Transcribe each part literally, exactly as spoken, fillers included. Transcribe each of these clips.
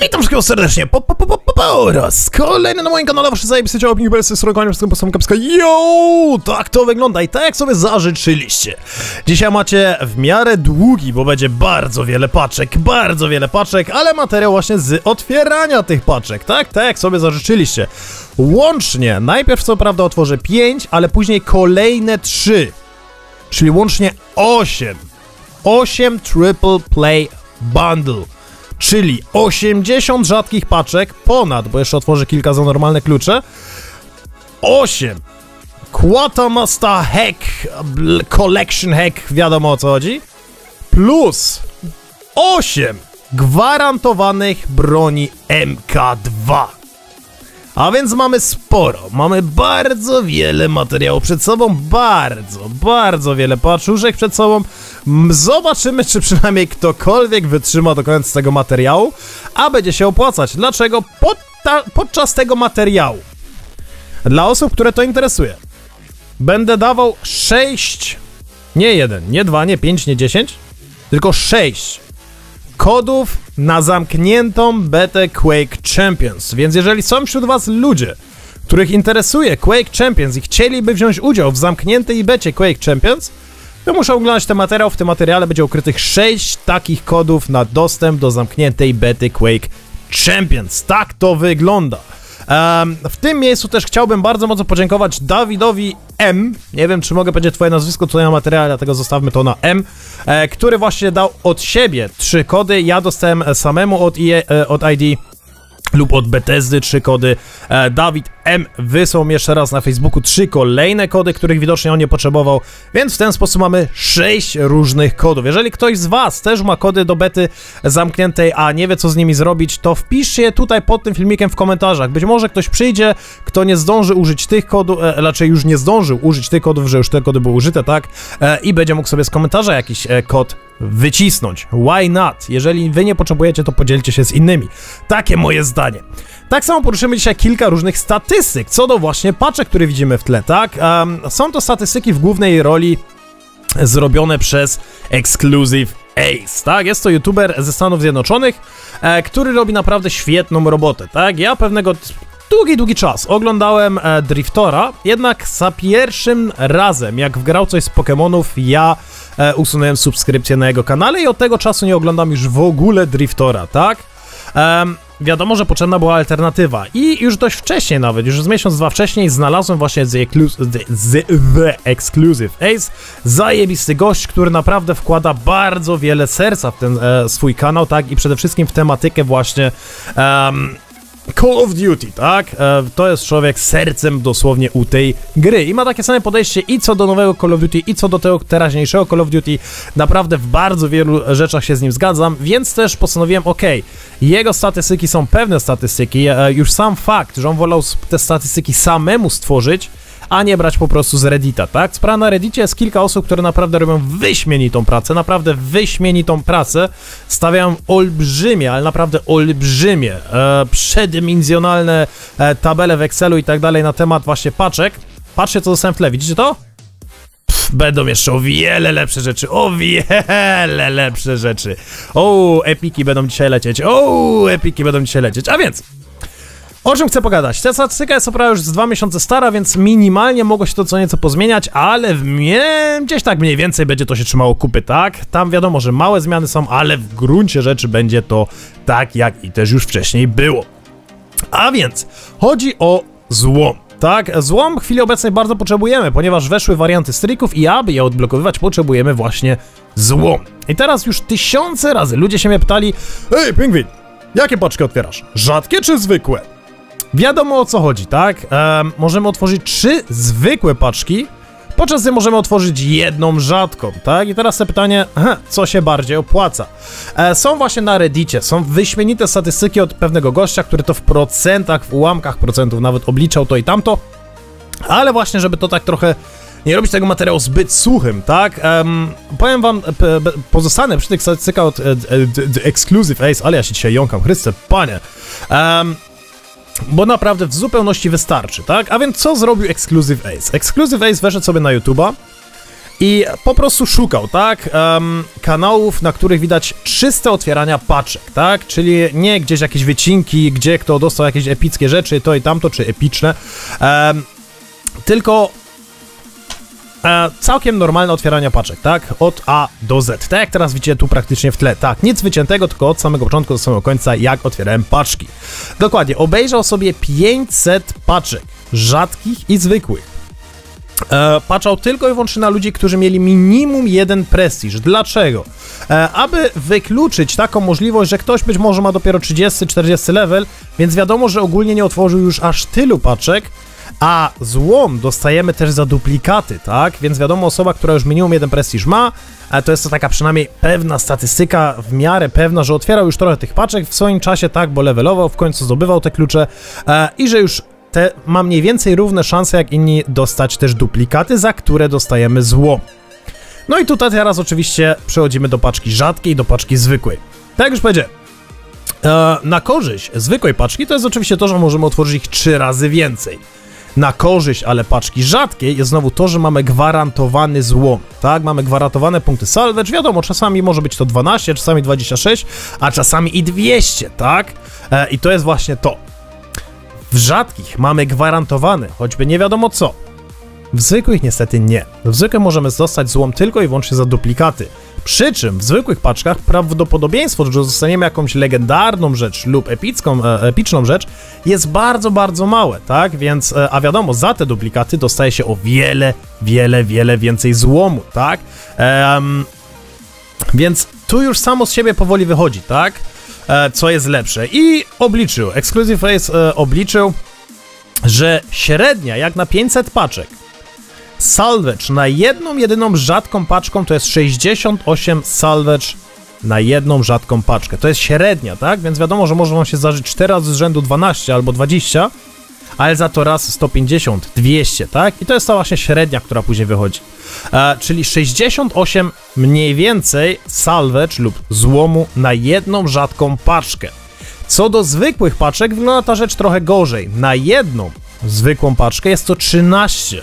Witam wszystkich serdecznie, po, po, po, po, po, po raz kolejny na moim kanale, wasze zajebiste ciało, opinii, bez srogowania, wszystkim po kapska. Yo, tak to wygląda i tak jak sobie zażyczyliście. Dzisiaj macie w miarę długi, bo będzie bardzo wiele paczek, bardzo wiele paczek, ale materiał właśnie z otwierania tych paczek, tak? Tak jak sobie zażyczyliście. Łącznie, najpierw co prawda otworzę pięć, ale później kolejne trzy, czyli łącznie osiem. osiem Triple Play Bundle. Czyli osiemdziesiąt rzadkich paczek, ponad, bo jeszcze otworzę kilka za normalne klucze, osiem Quatamasta Hack, Collection Hack, wiadomo o co chodzi, plus osiem gwarantowanych broni M K dwa. A więc mamy sporo, mamy bardzo wiele materiałów przed sobą, bardzo, bardzo wiele paczuszek przed sobą. Zobaczymy, czy przynajmniej ktokolwiek wytrzyma do końca tego materiału, a będzie się opłacać. Dlaczego? Pod podczas tego materiału, dla osób, które to interesuje, będę dawał sześć, nie jeden, nie dwa, nie pięć, nie dziesięć, tylko sześć kodów na zamkniętą betę Quake Champions. Więc jeżeli są wśród was ludzie, których interesuje Quake Champions i chcieliby wziąć udział w zamkniętej becie Quake Champions, to muszą oglądać ten materiał. W tym materiale będzie ukrytych sześć takich kodów na dostęp do zamkniętej bety Quake Champions. Tak to wygląda. Um, w tym miejscu też chciałbym bardzo mocno podziękować Dawidowi M, nie wiem czy mogę powiedzieć twoje nazwisko tutaj na materiale, dlatego zostawmy to na M, e, który właśnie dał od siebie trzy kody. Ja dostałem samemu od, I E, od I D lub od Bethesdy trzy kody. E, Dawid M wysłał mi jeszcze raz na Facebooku trzy kolejne kody, których widocznie on nie potrzebował, więc w ten sposób mamy sześć różnych kodów. Jeżeli ktoś z was też ma kody do bety zamkniętej, a nie wie co z nimi zrobić, to wpiszcie je tutaj pod tym filmikiem w komentarzach. Być może ktoś przyjdzie, kto nie zdąży użyć tych kodów, e, raczej już nie zdążył użyć tych kodów, że już te kody były użyte, tak? E, I będzie mógł sobie z komentarza jakiś e, kod wycisnąć. Why not? Jeżeli wy nie potrzebujecie, to podzielcie się z innymi. Takie moje zdanie. Tak samo poruszymy dzisiaj kilka różnych statystyk, co do właśnie paczek, które widzimy w tle, tak? Um, są to statystyki w głównej roli zrobione przez Exclusive Ace, tak? Jest to youtuber ze Stanów Zjednoczonych, e, który robi naprawdę świetną robotę, tak? Ja pewnego długi, długi czas oglądałem e, Driftora, jednak za pierwszym razem, jak wgrał coś z Pokemonów, ja e, usunąłem subskrypcję na jego kanale i od tego czasu nie oglądam już w ogóle Driftora, tak? Um, wiadomo, że potrzebna była alternatywa i już dość wcześnie nawet, już z miesiąc, dwa wcześniej znalazłem właśnie The, the, the, the Exclusive Ace, zajebisty gość, który naprawdę wkłada bardzo wiele serca w ten e, swój kanał, tak, i przede wszystkim w tematykę właśnie um, Call of Duty, tak? E, to jest człowiek z sercem dosłownie u tej gry i ma takie same podejście i co do nowego Call of Duty, i co do tego teraźniejszego Call of Duty. Naprawdę w bardzo wielu rzeczach się z nim zgadzam, więc też postanowiłem, ok, jego statystyki są pewne statystyki, e, już sam fakt, że on wolał te statystyki samemu stworzyć, a nie brać po prostu z Reddita, tak? Sprawa na Reddicie jest kilka osób, które naprawdę robią wyśmienitą pracę, naprawdę wyśmienitą pracę, stawiają olbrzymie, ale naprawdę olbrzymie, e, przedymensjonalne e, tabele w Excelu i tak dalej na temat właśnie paczek. Patrzcie co dostałem w tle, widzicie to? Pff, będą jeszcze o wiele lepsze rzeczy, o wiele lepsze rzeczy. O, epiki będą dzisiaj lecieć, o, epiki będą dzisiaj lecieć, a więc... O czym chcę pogadać? Ta statystyka jest oprawa już z dwa miesiące stara, więc minimalnie mogło się to co nieco pozmieniać, ale w mnie gdzieś tak mniej więcej będzie to się trzymało kupy, tak? Tam wiadomo, że małe zmiany są, ale w gruncie rzeczy będzie to tak, jak i też już wcześniej było. A więc chodzi o złom. Tak, złom w chwili obecnej bardzo potrzebujemy, ponieważ weszły warianty strików i aby je odblokowywać, potrzebujemy właśnie złom. I teraz już tysiące razy ludzie się mnie pytali: Ej, Pingwin, jakie paczki otwierasz? Rzadkie czy zwykłe? Wiadomo o co chodzi, tak? Ehm, możemy otworzyć trzy zwykłe paczki, podczas gdy możemy otworzyć jedną rzadką, tak? I teraz to pytanie, aha, co się bardziej opłaca? E, są właśnie na Reddicie, są wyśmienite statystyki od pewnego gościa, który to w procentach, w ułamkach procentów nawet obliczał to i tamto, ale właśnie, żeby to tak trochę nie robić tego materiału zbyt suchym, tak? Um, powiem wam, p, p, pozostanę przy tych statystykach od e, e, Exclusive Ace, ale ja się dzisiaj jąkam, Chryste, panie. Um, Bo naprawdę w zupełności wystarczy, tak? A więc co zrobił Exclusive Ace? Exclusive Ace weszedł sobie na YouTube'a i po prostu szukał, tak, um, kanałów, na których widać czyste otwierania paczek, tak, czyli nie gdzieś jakieś wycinki, gdzie kto dostał jakieś epickie rzeczy, to i tamto, czy epyczne, um, tylko e, całkiem normalne otwierania paczek, tak, od A do Z, tak jak teraz widzicie tu praktycznie w tle, tak, nic wyciętego, tylko od samego początku do samego końca, jak otwierałem paczki. Dokładnie, obejrzał sobie pięćset paczek, rzadkich i zwykłych. E, patrzał tylko i wyłącznie na ludzi, którzy mieli minimum jeden prestiż. Dlaczego? E, aby wykluczyć taką możliwość, że ktoś być może ma dopiero trzydziesty czterdziesty level, więc wiadomo, że ogólnie nie otworzył już aż tylu paczek, a złom dostajemy też za duplikaty, tak? Więc wiadomo, osoba, która już minimum jeden prestiż ma, e, to jest to taka przynajmniej pewna statystyka, w miarę pewna, że otwierał już trochę tych paczek w swoim czasie, tak, bo levelował, w końcu zdobywał te klucze e, i że już te ma mniej więcej równe szanse jak inni dostać też duplikaty, za które dostajemy złom. No i tutaj teraz oczywiście przechodzimy do paczki rzadkiej, do paczki zwykłej. Tak jak już powiedziałem, e, na korzyść zwykłej paczki to jest oczywiście to, że możemy otworzyć ich trzy razy więcej. Na korzyść, ale paczki rzadkiej jest znowu to, że mamy gwarantowany złom, tak? Mamy gwarantowane punkty salvage, wiadomo, czasami może być to dwanaście, czasami dwadzieścia sześć, a czasami i dwieście, tak? E, I to jest właśnie to. W rzadkich mamy gwarantowane, choćby nie wiadomo co. W zwykłych niestety nie. W zwykłych możemy dostać złom tylko i wyłącznie za duplikaty. Przy czym w zwykłych paczkach prawdopodobieństwo, że dostaniemy jakąś legendarną rzecz lub epicką, e, epyczną rzecz jest bardzo, bardzo małe, tak? Więc, e, a wiadomo, za te duplikaty dostaje się o wiele, wiele, wiele więcej złomu, tak? Ehm, więc tu już samo z siebie powoli wychodzi, tak? E, co jest lepsze. I obliczył, Exclusive Ace e, obliczył, że średnia jak na pięćset paczek salvage na jedną jedyną rzadką paczką to jest sześćdziesiąt osiem salvage na jedną rzadką paczkę. To jest średnia, tak? Więc wiadomo, że może wam się zdarzyć cztery razy z rzędu dwanaście albo dwadzieścia, ale za to raz sto pięćdziesiąt, dwieście, tak? I to jest ta właśnie średnia, która później wychodzi. E, czyli sześćdziesiąt osiem mniej więcej salvage lub złomu na jedną rzadką paczkę. Co do zwykłych paczek wygląda ta rzecz trochę gorzej. Na jedną zwykłą paczkę jest to trzynaście.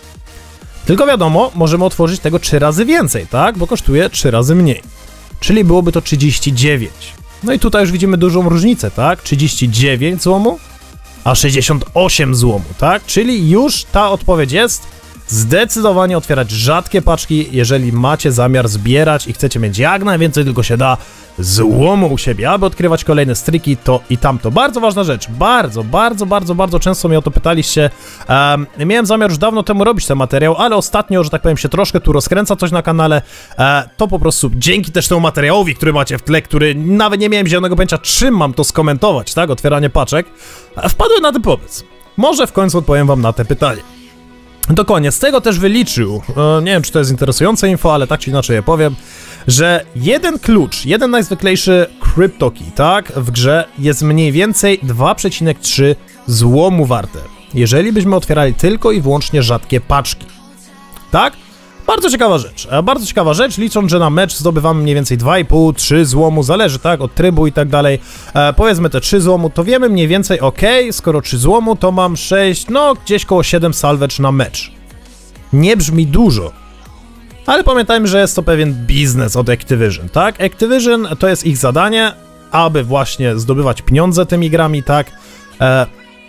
Tylko wiadomo, możemy otworzyć tego trzy razy więcej, tak? Bo kosztuje trzy razy mniej. Czyli byłoby to trzydzieści dziewięć. No i tutaj już widzimy dużą różnicę, tak? trzydzieści dziewięć złomu, a sześćdziesiąt osiem złomu, tak? Czyli już ta odpowiedź jest zdecydowanie otwierać rzadkie paczki, jeżeli macie zamiar zbierać i chcecie mieć jak najwięcej tylko się da złomu u siebie, aby odkrywać kolejne stryki, to i tamto. Bardzo ważna rzecz, bardzo, bardzo, bardzo, bardzo często mnie o to pytaliście. Um, miałem zamiar już dawno temu robić ten materiał, ale ostatnio, że tak powiem, się troszkę tu rozkręca coś na kanale, e, to po prostu dzięki też temu materiałowi, który macie w tle, który nawet nie miałem zielonego pojęcia, czym mam to skomentować, tak, otwieranie paczek, e, wpadłem na ten pomysł. Może w końcu odpowiem wam na te pytanie. Dokładnie, z tego też wyliczył, e, nie wiem czy to jest interesujące info, ale tak czy inaczej je powiem, że jeden klucz, jeden najzwyklejszy CryptoKey, tak, w grze jest mniej więcej dwa przecinek trzy złomu warte, jeżeli byśmy otwierali tylko i wyłącznie rzadkie paczki, tak? Bardzo ciekawa rzecz, e, bardzo ciekawa rzecz, licząc, że na mecz zdobywamy mniej więcej dwa i pół trzy złomu, zależy, tak, od trybu i tak dalej, e, powiedzmy te trzy złomu, to wiemy mniej więcej, ok, skoro trzy złomu, to mam sześć, no gdzieś koło siedem salvage na mecz. Nie brzmi dużo, ale pamiętajmy, że jest to pewien biznes od Activision, tak? Activision to jest ich zadanie, aby właśnie zdobywać pieniądze tymi grami, tak? E,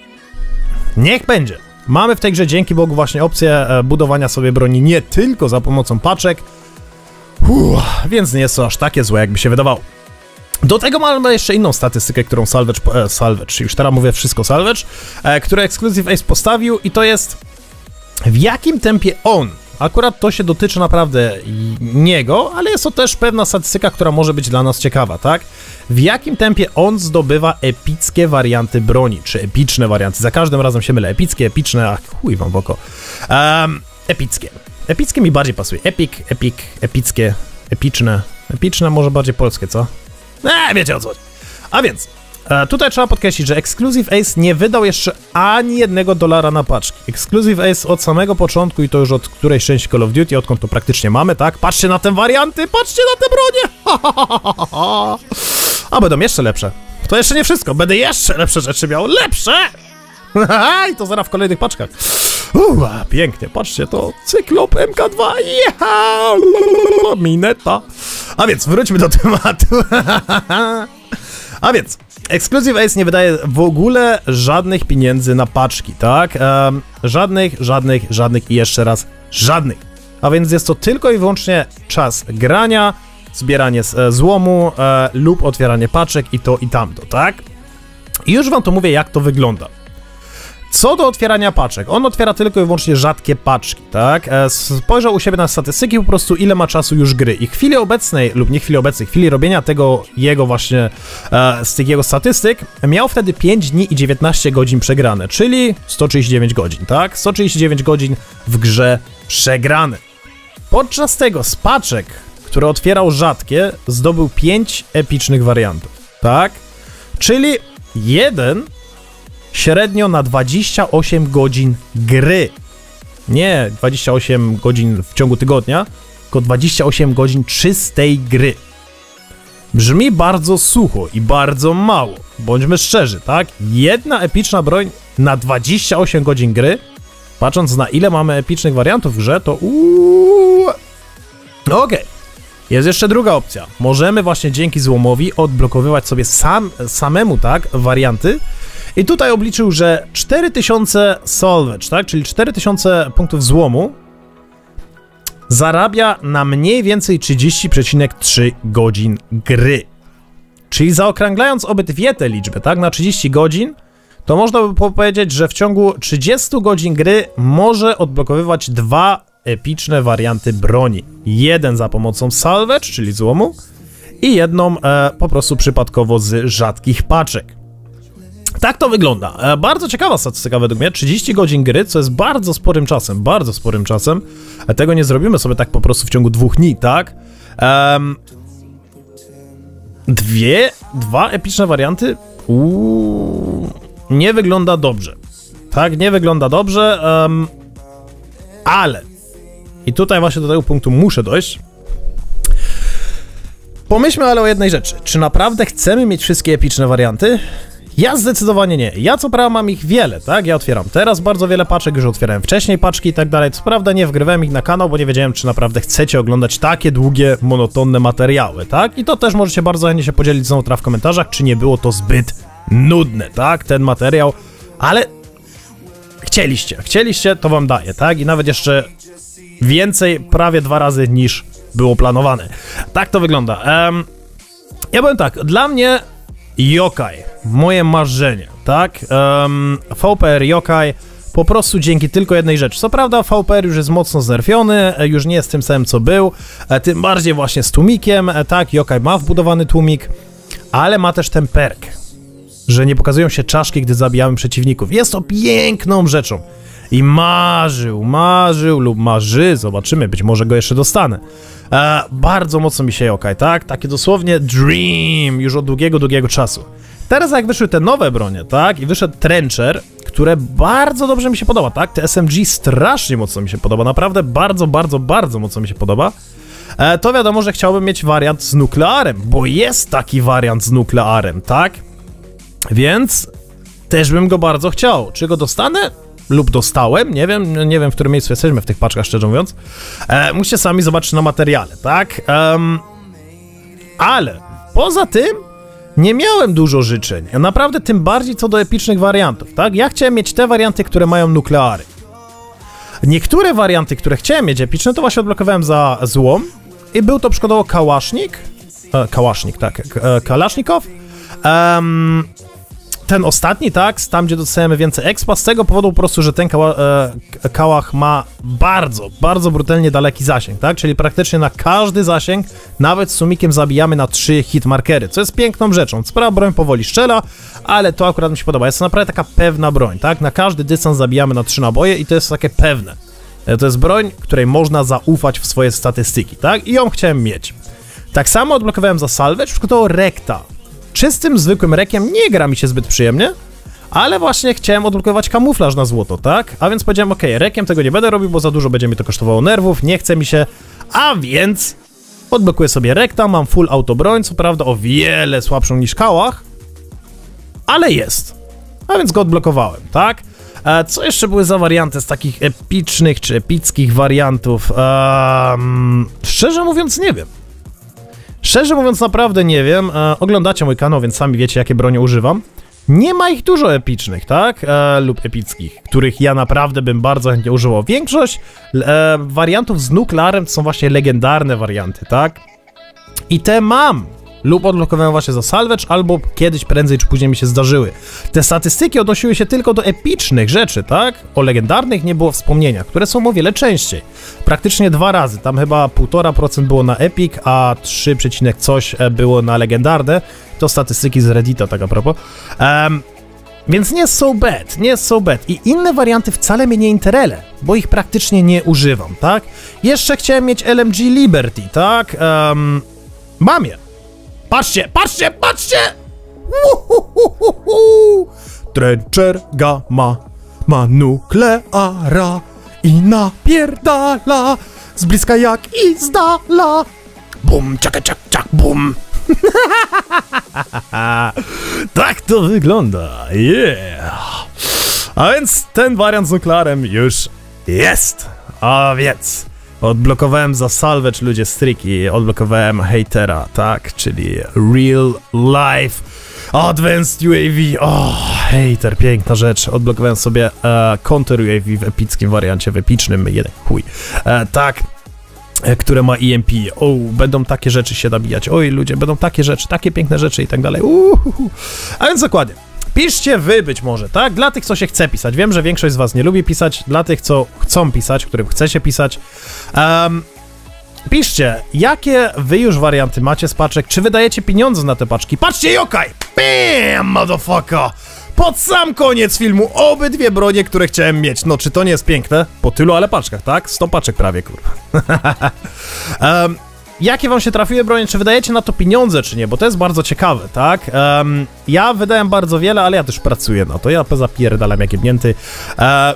niech będzie. Mamy w tej grze dzięki Bogu właśnie opcję e, budowania sobie broni nie tylko za pomocą paczek, Uff, więc nie jest to aż takie złe, jakby się wydawało. Do tego mamy jeszcze inną statystykę, którą Salvage, e, Salvage już teraz mówię wszystko Salvage, e, które Exclusive Ace postawił i to jest w jakim tempie on, akurat to się dotyczy naprawdę niego, ale jest to też pewna statystyka, która może być dla nas ciekawa, tak? W jakim tempie on zdobywa epickie warianty broni, czy epyczne warianty, za każdym razem się mylę, epickie, epyczne, ach chuj wam w oko, um, epickie, epickie mi bardziej pasuje, epic, epic, epickie, epyczne, epyczne może bardziej polskie, co? Eee, wiecie o co chodzi. A więc, e, tutaj trzeba podkreślić, że Exclusive Ace nie wydał jeszcze ani jednego dolara na paczki. Exclusive Ace od samego początku i to już od którejś części Call of Duty, odkąd to praktycznie mamy, tak? Patrzcie na te warianty, patrzcie na te bronie! A będą jeszcze lepsze. To jeszcze nie wszystko, będę jeszcze lepsze rzeczy miał. Lepsze! I to zaraz w kolejnych paczkach. Uuu, pięknie, patrzcie, to Cyklop M K dwa, jecha, mineta. A więc, wróćmy do tematu. A więc, Exclusive Ace nie wydaje w ogóle żadnych pieniędzy na paczki, tak? Um, żadnych, żadnych, żadnych i jeszcze raz żadnych. A więc jest to tylko i wyłącznie czas grania, zbieranie z, złomu e, lub otwieranie paczek i to i tamto, tak? I już wam to mówię, jak to wygląda. Co do otwierania paczek, on otwiera tylko i wyłącznie rzadkie paczki, tak? E, spojrzał u siebie na statystyki, po prostu ile ma czasu już gry. I w chwili obecnej, lub nie w chwili obecnej, w chwili robienia tego jego właśnie, e, z tych jego statystyk, miał wtedy pięć dni i dziewiętnaście godzin przegrane, czyli sto trzydzieści dziewięć godzin, tak? sto trzydzieści dziewięć godzin w grze przegrane. Podczas tego z paczek, które otwierał rzadkie, zdobył pięć epicznych wariantów, tak? Czyli jeden średnio na dwadzieścia osiem godzin gry. Nie dwadzieścia osiem godzin w ciągu tygodnia, tylko dwadzieścia osiem godzin czystej gry. Brzmi bardzo sucho i bardzo mało. Bądźmy szczerzy, tak? Jedna epiczna broń na dwadzieścia osiem godzin gry, patrząc na ile mamy epicznych wariantów w grze, to uuu. Okej. Okay. Jest jeszcze druga opcja. Możemy właśnie dzięki złomowi odblokowywać sobie sam, samemu, tak, warianty. I tutaj obliczył, że cztery tysiące salvage, tak, czyli cztery tysiące punktów złomu zarabia na mniej więcej trzydzieści przecinek trzy godzin gry. Czyli zaokrąglając obydwie te liczby, tak, na trzydzieści godzin, to można by powiedzieć, że w ciągu trzydziestu godzin gry może odblokowywać dwa epiczne warianty broni. Jeden za pomocą salvage, czyli złomu, i jedną e, po prostu przypadkowo z rzadkich paczek. Tak to wygląda. E, bardzo ciekawa statystyka według mnie. trzydzieści godzin gry, co jest bardzo sporym czasem, bardzo sporym czasem. E, tego nie zrobimy sobie tak po prostu w ciągu dwóch dni, tak? Um, dwie, dwa epicne warianty? Uuu, nie wygląda dobrze. Tak, nie wygląda dobrze, um, ale i tutaj właśnie do tego punktu muszę dojść. Pomyślmy ale o jednej rzeczy. Czy naprawdę chcemy mieć wszystkie epicne warianty? Ja zdecydowanie nie. Ja co prawda mam ich wiele, tak? Ja otwieram teraz bardzo wiele paczek, już otwierałem wcześniej paczki i tak dalej. Co prawda nie wgrywałem ich na kanał, bo nie wiedziałem, czy naprawdę chcecie oglądać takie długie, monotonne materiały, tak? I to też możecie bardzo chętnie się podzielić ze mną w komentarzach, czy nie było to zbyt nudne, tak? Ten materiał, ale chcieliście, chcieliście, to wam daję, tak? I nawet jeszcze więcej, prawie dwa razy niż było planowane. Tak to wygląda. Um, ja powiem tak, dla mnie Yokai, moje marzenie, tak? Um, V P R Yokai po prostu dzięki tylko jednej rzeczy. Co prawda V P R już jest mocno znerfiony, już nie jest tym samym co był, tym bardziej właśnie z tłumikiem, tak? Yokai ma wbudowany tłumik, ale ma też ten perk, że nie pokazują się czaszki, gdy zabijamy przeciwników. Jest to piękną rzeczą. I marzył, marzył lub marzy, zobaczymy, być może go jeszcze dostanę. E, bardzo mocno mi się Yokai, tak? Takie dosłownie dream już od długiego, długiego czasu. Teraz jak wyszły te nowe bronie, tak? I wyszedł Trencher, które bardzo dobrze mi się podoba, tak? Te S M G strasznie mocno mi się podoba, naprawdę bardzo, bardzo, bardzo mocno mi się podoba. E, to wiadomo, że chciałbym mieć wariant z nuklearem, bo jest taki wariant z nuklearem, tak? Więc też bym go bardzo chciał. Czy go dostanę? Lub dostałem, nie wiem, nie wiem w którym miejscu jesteśmy w tych paczkach, szczerze mówiąc. E, musicie sami zobaczyć na materiale, tak? Um, ale poza tym nie miałem dużo życzeń. Naprawdę tym bardziej co do epicnych wariantów, tak? Ja chciałem mieć te warianty, które mają nukleary. Niektóre warianty, które chciałem mieć epicne, to właśnie odblokowałem za złom. I był to przykładowo Kałasznik. E, Kałasznik, tak. E, Kalasznikow. Um, Ten ostatni, tak, tam gdzie dostajemy więcej expa, z tego powodu po prostu, że ten kała, e, kałach ma bardzo, bardzo brutalnie daleki zasięg, tak, czyli praktycznie na każdy zasięg, nawet z sumikiem zabijamy na trzy hitmarkery, co jest piękną rzeczą. Sprawa broń powoli strzela, ale to akurat mi się podoba, jest to naprawdę taka pewna broń, tak, na każdy dystans zabijamy na trzy naboje i to jest takie pewne. E, to jest broń, której można zaufać w swoje statystyki, tak, i ją chciałem mieć. Tak samo odblokowałem za salvage, przykładowo Rekta. Czystym, zwykłym rekiem nie gra mi się zbyt przyjemnie, ale właśnie chciałem odblokować kamuflaż na złoto, tak? A więc powiedziałem, ok, rekiem tego nie będę robił, bo za dużo będzie mi to kosztowało nerwów, nie chce mi się, a więc odblokuję sobie rekta, mam full auto broń, co prawda o wiele słabszą niż kałach, ale jest. A więc go odblokowałem, tak? E, co jeszcze były za warianty z takich epicznych czy epickich wariantów? Um, szczerze mówiąc nie wiem. Szczerze mówiąc naprawdę nie wiem. E, oglądacie mój kanał, więc sami wiecie, jakie bronie używam. Nie ma ich dużo epicznych, tak? E, lub epickich, których ja naprawdę bym bardzo chętnie używał. Większość e, wariantów z nuklearem to są właśnie legendarne warianty, tak? I te mam lub odblokowałem właśnie za salvage, albo kiedyś prędzej czy później mi się zdarzyły. Te statystyki odnosiły się tylko do epycznych rzeczy, tak? O legendarnych nie było wspomnienia, które są o wiele częściej. Praktycznie dwa razy, tam chyba półtora procent było na epic, a trzy przecinek coś było na legendarne. To statystyki z Reddita, tak a propos. Um, więc nie so bad, nie so bad. I inne warianty wcale mnie nie interele, bo ich praktycznie nie używam, tak? Jeszcze chciałem mieć L M G Liberty, tak? Um, mam je. Patrzcie, patrzcie, patrzcie! Uhuhuhuhu. Trencher Gamma ma nukleara i napierdala z bliska jak i z dala. Bum, czaka, czak, czak, bum. Tak to wygląda, yeah. A więc ten wariant z nuklearem już jest. A więc odblokowałem za salvage, ludzie striki, odblokowałem hatera, tak, czyli real life advanced U A V. O, hater, piękna rzecz. Odblokowałem sobie e, counter U A V w epickim wariancie, w epycznym, jeden chuj. E, tak, e, które ma E M P. O, będą takie rzeczy się nabijać. Oj, ludzie, będą takie rzeczy, takie piękne rzeczy i tak dalej. Uhuhu. A więc dokładnie. Piszcie wy być może, tak? Dla tych, co się chce pisać. Wiem, że większość z was nie lubi pisać. Dla tych, co chcą pisać, którym chce się pisać. Um, piszcie, jakie wy już warianty macie z paczek. Czy wydajecie pieniądze na te paczki? Patrzcie, Yokai! Bam, motherfucker! Pod sam koniec filmu obydwie bronie, które chciałem mieć. No, czy to nie jest piękne? Po tylu, ale paczkach, tak? sto paczek prawie, kurwa. um, Jakie wam się trafiły bronie, czy wydajecie na to pieniądze, czy nie, bo to jest bardzo ciekawe, tak? Um, ja wydałem bardzo wiele, ale ja też pracuję na to, ja zapierdalam jak jebnięty. E,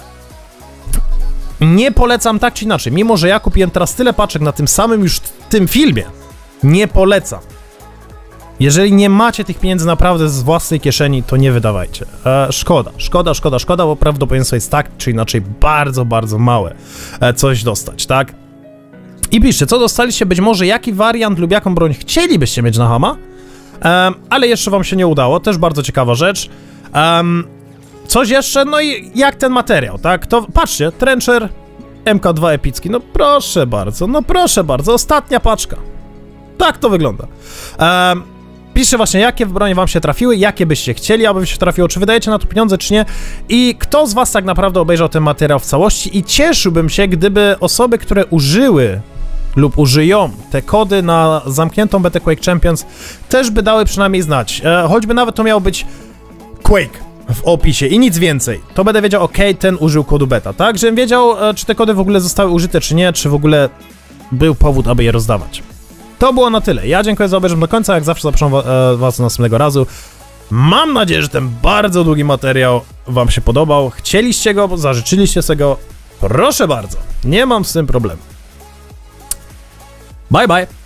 nie polecam tak czy inaczej, mimo że ja kupiłem teraz tyle paczek na tym samym już tym filmie, nie polecam. Jeżeli nie macie tych pieniędzy naprawdę z własnej kieszeni, to nie wydawajcie. E, szkoda, szkoda, szkoda, szkoda, bo prawdopodobieństwo jest tak czy inaczej bardzo, bardzo małe e, coś dostać, tak? I piszcie, co dostaliście, być może jaki wariant lub jaką broń chcielibyście mieć na Hama, um, ale jeszcze wam się nie udało, też bardzo ciekawa rzecz. Um, coś jeszcze, no i jak ten materiał, tak? To patrzcie, Trencher M K dwa epicki, no proszę bardzo, no proszę bardzo, ostatnia paczka. Tak to wygląda. Um, piszcie właśnie, jakie bronie wam się trafiły, jakie byście chcieli, aby się trafiło, czy wydajecie na to pieniądze, czy nie. I kto z was tak naprawdę obejrzał ten materiał w całości i cieszyłbym się, gdyby osoby, które użyły lub użyją te kody na zamkniętą betę Quake Champions, też by dały przynajmniej znać. E, choćby nawet to miało być Quake w opisie i nic więcej. To będę wiedział, ok, ten użył kodu beta, tak? Żebym wiedział, e, czy te kody w ogóle zostały użyte, czy nie, czy w ogóle był powód, aby je rozdawać. To było na tyle. Ja dziękuję za obejrzenie do końca, jak zawsze zapraszam wa e, was do następnego razu. Mam nadzieję, że ten bardzo długi materiał wam się podobał. Chcieliście go, zażyczyliście sobie go. Proszę bardzo, nie mam z tym problemu. Bye bye!